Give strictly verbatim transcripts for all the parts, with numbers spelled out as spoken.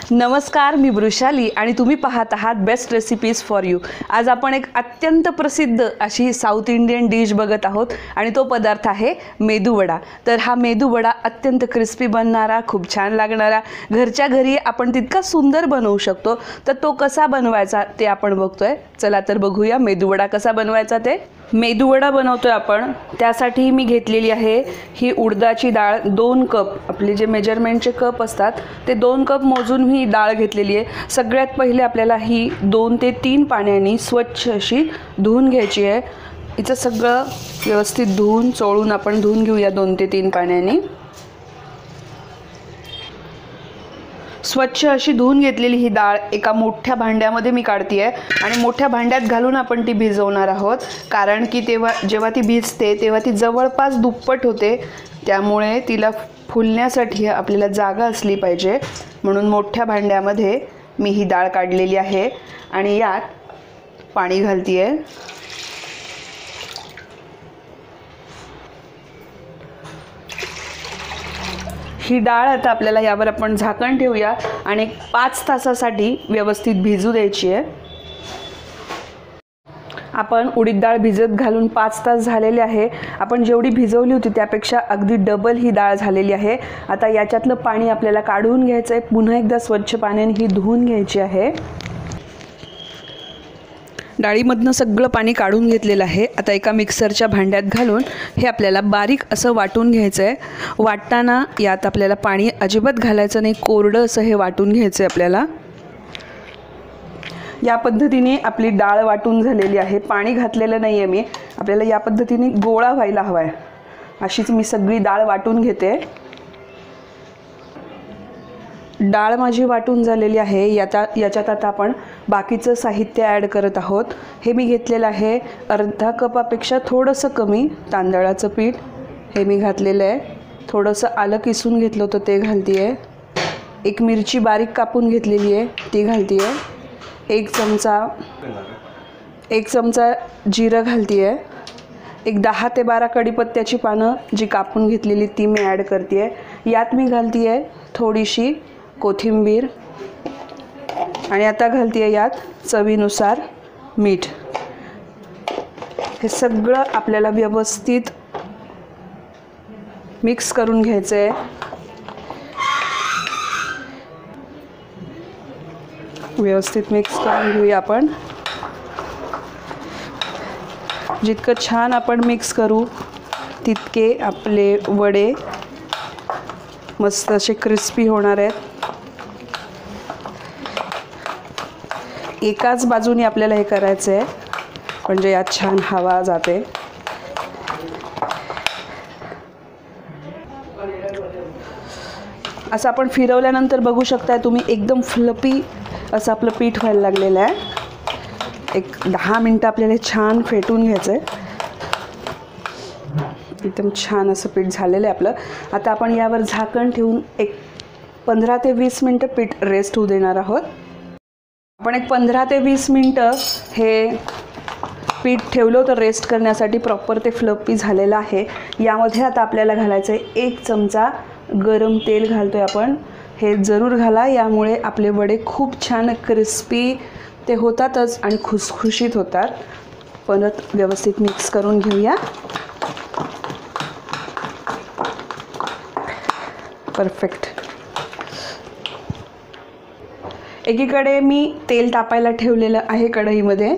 नमस्कार, मी वृषाली आणि तुम्ही पाहत आहात बेस्ट रेसिपीज फॉर यू। आज आपण एक अत्यंत प्रसिद्ध अशी साऊथ इंडियन डिश बघत आहोत आणि तो पदार्थ आहे मेदू वडा। तर हा मेदू वडा अत्यंत क्रिस्पी बनणारा, खूप छान लागणारा, घरच्या घरी आपण तितका सुंदर बनवू शकतो। तर तो कसा बनवायचा ते आपण बघतोय। चला तर बघूया मेदू वडा कसा बनवायचा ते। मेदू वडा बनवतोय आपण, त्यासाठी मी घेतलेली आहे ही उडदाची डाळ दोन कप। आपले जे मेजरमेंटचे कप असतात ते दोन कप मोजून मी डाळ घेतलेली आहे। सगळ्यात पहिले आपल्याला ही दोन ते तीन पाण्याने स्वच्छ अशी धुवून घ्यायची आहे। हिचं सगळं व्यवस्थित धुवून चोळून आपण धुवून घेऊया दोन ते तीन पाण्याने। स्वच्छ अशी धुवून घेतलेली ही डाळ एका मोठ्या भांड्यामध्ये मी काढते आहे आणि मोठ्या भांड्यात घालून आपण ती भिजवणार आहोत। कारण की तेव्हा जेव्हा ती भिजते तेव्हा ती जवळपास दुप्पट होते, त्यामुळे तिला फुलण्यासाठी आपल्याला जागा असली पाहिजे, म्हणून मोठ्या भांड्यामध्ये मी ही डाळ काढलेली आहे आणि यात पाणी घालते आहे। ही डाळ आता आपल्याला यावर आपण झाकण ठेवूया आणि पाच तासासाठी व्यवस्थित भिजू द्यायची आहे। आपण उडीद डाळ भिजत घालून पाच तास झालेले आहे। आपण जेवढी भिजवली होती त्यापेक्षा अगदी डबल ही डाळ झालेली आहे। आता याच्यातलं पाणी आपल्याला काढून घ्यायचं आहे, पुन्हा एकदा स्वच्छ पाण्याने ही धुवून घ्यायची आहे। डाळीमधनं सगळं पाणी काढून घेतलेलं आहे। आता एका मिक्सरच्या भांड्यात घालून हे आपल्याला बारीक असं वाटून घ्यायचं आहे। वाटताना यात आपल्याला पाणी अजिबात घालायचं नाही, कोरडं असं हे वाटून घ्यायचं आहे आपल्याला। या पद्धतीने आपली डाळ वाटून झालेली आहे, पाणी घातलेलं नाही आहे मी। आपल्याला या पद्धतीने गोळा व्हायला हवा आहे, अशीच मी सगळी डाळ वाटून घेते। डाळ माझी वाटून झालेली आहे। याचा याच्यात आता आपण बाकीचं साहित्य ॲड करत आहोत। हे मी घेतलेलं आहे अर्धा कपापेक्षा थोडंसं कमी तांदळाचं पीठ, हे मी घातलेलं आहे। थोडंसं आलं किसून घेतलं होतं ते घालते आहे। एक मिरची बारीक कापून घेतलेली आहे ती घालते आहे। एक चमचा एक चमचा जिरं घालते आहे। एक दहा ते बारा कढीपत्त्याची पानं जी कापून घेतलेली ती मी ॲड करते आहे। यात मी घालते आहे थोडीशी कोथिंबीर आणि आता घालते आहे यात चवीनुसार मीठ। हे सगळं आपल्याला व्यवस्थित मिक्स करून घ्यायचं आहे। व्यवस्थित मिक्स करून घेऊया आपण। जितकं छान आपण मिक्स करू तितके आपले वडे मस्त असे क्रिस्पी होणार आहेत। एकाच बाजूने आपल्याला हे करायचं आहे, म्हणजे यात छान हवा जाते। असं आपण फिरवल्यानंतर बघू शकताय तुम्ही एकदम फ्लपी असं आपलं पीठ व्हायला लागलेलं आहे। एक दहा मिनटं आपल्याला छान फेटून घ्यायचं आहे। एकदम छान असं पीठ झालेलं आहे आपलं। आता आपण यावर झाकण ठेवून एक पंधरा ते वीस मिनटं पीठ रेस्ट होऊ देणार आहोत। आपण एक पंधरा ते वीस मिनटं हे पीठ ठेवलं होतं रेस्ट करण्यासाठी, प्रॉपर ते फ्लपी झालेलं आहे। यामध्ये आता आपल्याला घालायचं आहे एक चमचा गरम तेल घालतोय आपण। हे जरूर घाला, यामुळे आपले वडे खूप छान क्रिस्पी ते होतातच आणि खुसखुशीत होतात। परत व्यवस्थित मिक्स करून घेऊया। परफेक्ट। एकीकडे मी तेल तापायला ठेवलेलं आहे कढईमध्ये।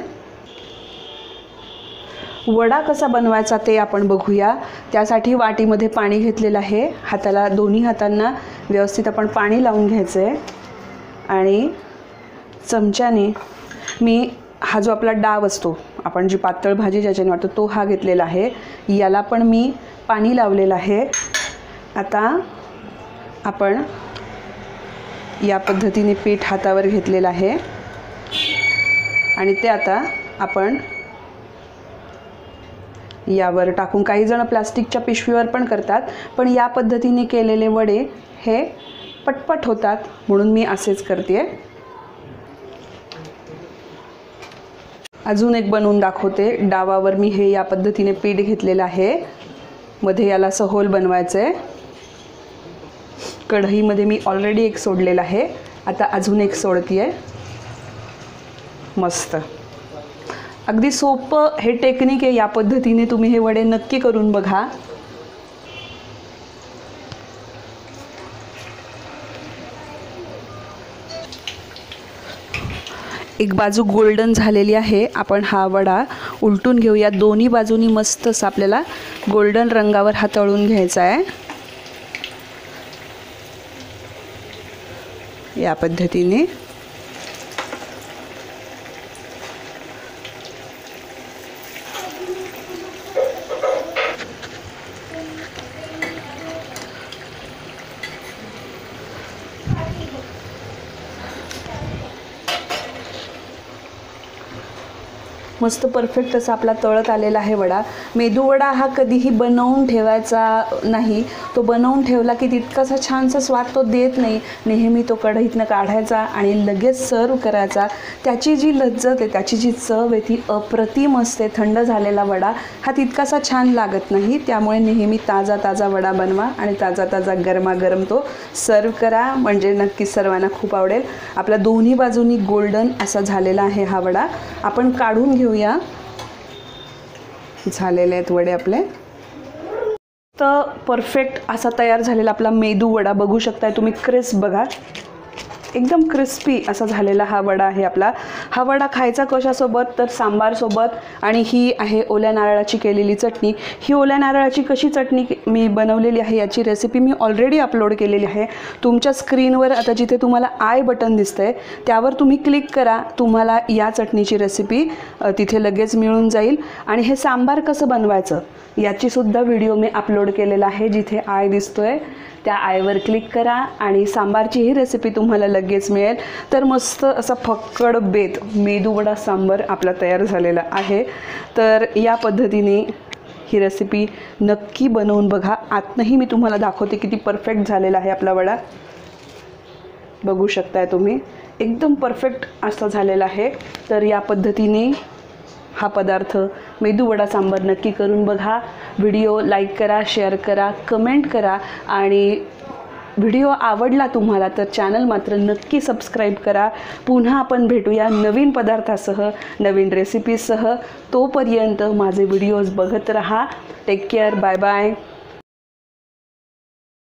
वडा कसा बनवायचा ते आपण बघूया। त्यासाठी वाटीमध्ये पाणी घेतलेलं आहे। हाताला दोन्ही हातांना व्यवस्थित आपण पाणी लावून घ्यायचं आहे आणि चमच्याने मी हा जो आपला डाव असतो, आपण जी पातळ भाजी ज्याच्याने वाटतो तो हा घेतलेला आहे। याला पण मी पाणी लावलेलं आहे। आता आपण या पद्धतीने पीठ हातावर घेतलेलं आहे आणि ते आता आपण यावर टाकून, काही जण प्लास्टिकच्या पिशवीवर पण करतात, पण या पद्धतीने केलेले वडे हे पटपट होतात, म्हणून मी असेच करते। अजून एक बनवून दाखवते। डावावर मी हे या पद्धतीने पीठ घेतलेलं आहे, मध्ये याला असं होल बनवायचं आहे। कढईमध्ये मी ऑलरेडी एक सोडलेला आहे, आता अजून एक सोडती आहे. मस्त, अगदी सोपं हे टेक्निक आहे. या पद्धतीने तुम्ही हे वडे नक्की करून बघा. एक बाजू गोल्डन झालेली आहे. आपण हा वडा उलटून घेऊया. दोन्ही बाजूनी मस्त असं आपल्याला गोल्डन रंगावर हा तळून घ्यायचा आहे. या पद्धतीने मस्त परफेक्ट असा आपला तळत आलेला आहे वडा. मेदू वडा हा कधीही बनवून ठेवायचा नाही. तो बनवून ठेवला की तितकासा छानसा स्वाद तो देत नाही. नेहमी तो कढईतनं काढायचा आणि लगेच सर्व करायचा. त्याची जी लज्जत आहे, त्याची जी चव आहे ती अप्रतिम असते. थंड झालेला वडा हा तितकासा छान लागत नाही. त्यामुळे नेहमी ताजा ताजा वडा बनवा आणि ताजा ताजा गरमागरम तो सर्व करा, म्हणजे नक्की सर्वांना खूप आवडेल. आपला दोन्ही बाजूनी गोल्डन असा झालेला आहे हा वडा. आपण काढून घेऊ या. झालेले आहेत वडे आपले. तर परफेक्ट असा तयार झालेला आपला मेदू वडा बघू शकताय तुम्ही. क्रिस्प बघा, एकदम क्रिस्पी असा झालेला हा वडा आहे आपला. हा वडा खायचा कशासोबत तर सांबारसोबत. आणि ही आहे ओल्या नारळाची केलेली चटणी. ही ओल्या नारळाची कशी चटणी मी बनवलेली आहे याची रेसिपी मी ऑलरेडी अपलोड केलेली आहे. तुमच्या स्क्रीनवर आता जिथे तुम्हाला आय बटन दिसतंय त्यावर तुम्ही क्लिक करा. तुम्हाला या चटणीची रेसिपी तिथे लगेच मिळून जाईल. आणि हे सांबार कसं बनवायचं याची सुद्धा व्हिडिओ मी अपलोड केलेला आहे. जिथे आय दिसतोय त्या आयवर क्लिक करा आणि सांबारची ही रेसिपी तुम्हाला लगेच मिळेल. तर मस्त असा फक्कड बेत मेदू वडा सांबार आपला तयार झालेला आहे. तर या पद्धतीने ही रेसिपी नक्की बनवून बघा. आतनंही मी तुम्हाला दाखवते किती परफेक्ट झालेला आहे आपला वडा. बघू शकताय तुम्ही, एकदम परफेक्ट असा झालेला आहे. तर या पद्धतीने हा पदार्थ मेदू वडा सांबार नक्की करून बघा. व्हिडिओ लाईक करा, शेअर करा, कमेंट करा. आणि व्हिडिओ आवडला तुम्हाला तर चॅनल मात्र नक्की सबस्क्राईब करा. पुन्हा आपण भेटूया नवीन पदार्थासह, नवीन रेसिपीसह. तोपर्यंत माझे व्हिडिओज बघत रहा. Take care. Bye bye.